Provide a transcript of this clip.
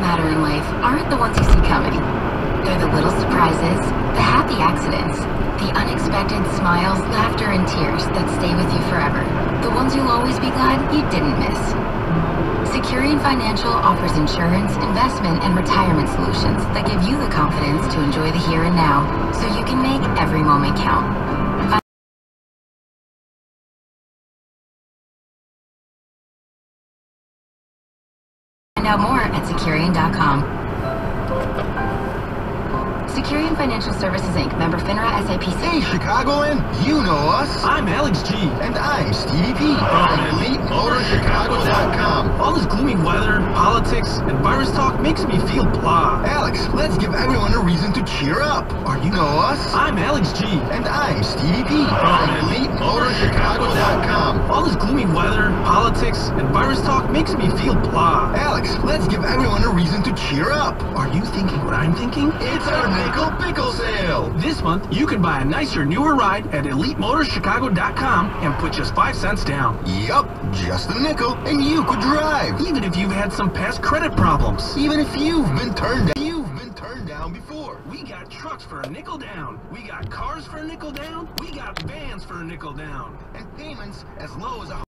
matter in life aren't the ones you see coming. They're the little surprises, the happy accidents, the unexpected smiles, laughter, and tears that stay with you forever. The ones you'll always be glad you didn't miss. Securian Financial offers insurance, investment, and retirement solutions that give you the confidence to enjoy the here and now, so you can make every moment count. Find out more at Securian.com. Securian Financial Services, Inc., member FINRA SIPC. Hey, Chicagoan, you know us. I'm Alex G. And I'm Stevie P. From EliteMotorChicago.com. All this gloomy weather, politics, and virus talk makes me feel blah. Alex, let's give everyone a reason to cheer up. You know us. I'm Alex G. And I'm Stevie P. From EliteMotorChicago.com. All this gloomy weather, politics, and virus talk makes me feel blah. Alex, let's give everyone a reason to cheer up. Are you thinking what I'm thinking? It's our Nickel Pickle Sale! This month, you can buy a nicer, newer ride at EliteMotorChicago.com and put just 5 cents down. Yup, just a nickel, and you could drive. Even if you've had some past credit problems. Even if you've been turned down before. We got trucks for a nickel down. We got cars for a nickel down. We got vans for a nickel down. And payments as low as